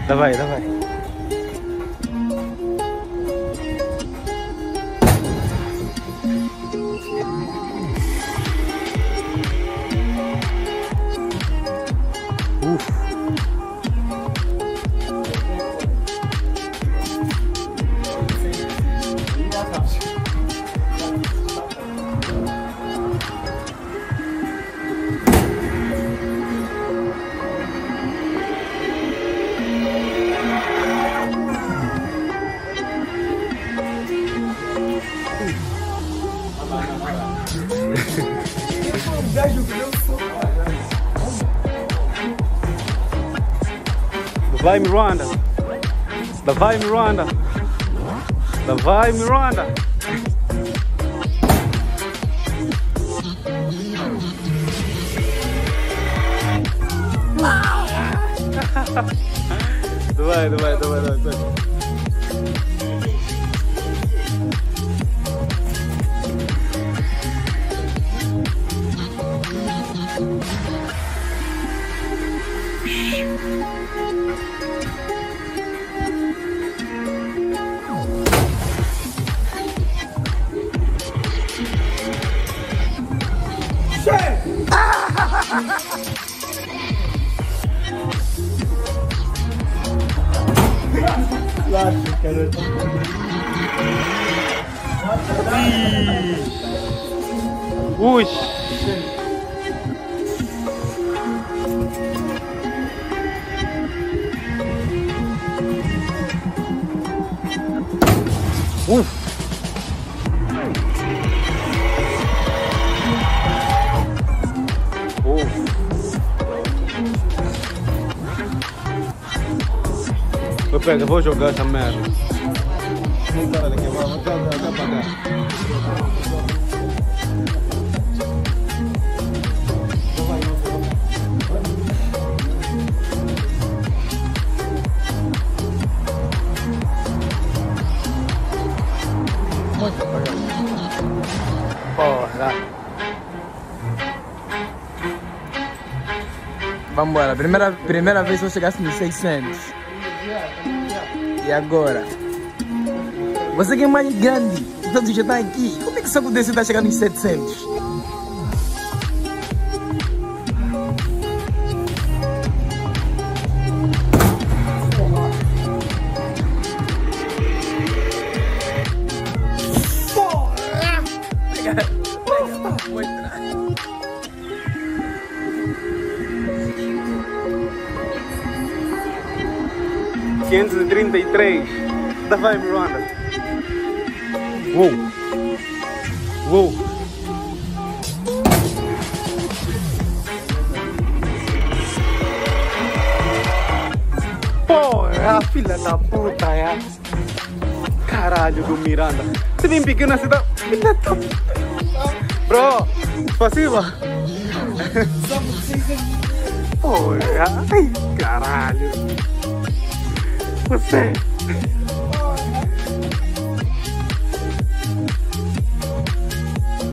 Давай, давай. Уф. Давай, Миранда. Давай, Миранда. Давай, Миранда. Давай, давай, давай, давай. Ui. Pega, vou jogar essa merda. Não para daqui, vamos pra cá. Porra. Vamos embora. Primeira vez que eu chegasse nos 600. E agora? Você que é mais grande, todos já estão aqui. Como é que isso acontece está chegando nos 700? $533. Давай, Miranda. Uou. Uou. Porra, filha da puta, é. Caralho do Miranda. Você vem pequeno assim, tá... Filha da puta. Bro, спасибо. Porra, ai, caralho. Você.